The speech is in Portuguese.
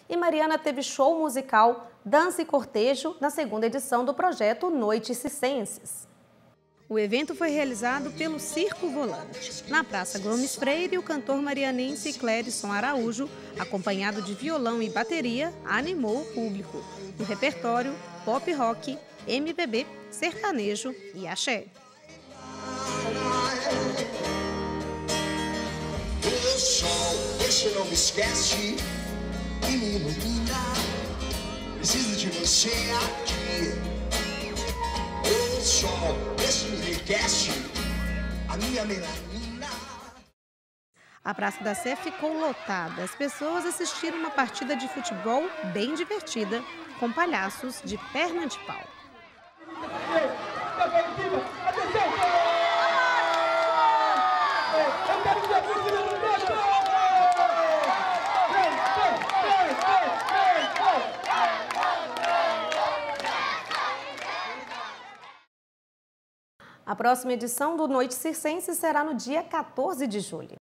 E Mariana teve show musical, dança e cortejo na segunda edição do projeto Noites Circenses. O evento foi realizado pelo Circo Volante. Na Praça Gomes Freire, o cantor marianense Clérison Araújo, acompanhado de violão e bateria, animou o público. No repertório, pop rock, MPB, sertanejo e axé. O sol, deixa não me esquece e me ilumina. Preciso de você aqui. O sol, deixa me enriquece a minha melanina. A Praça da Sé ficou lotada. As pessoas assistiram uma partida de futebol bem divertida, com palhaços de perna de pau. A próxima edição do Noites Circenses será no dia 14 de julho.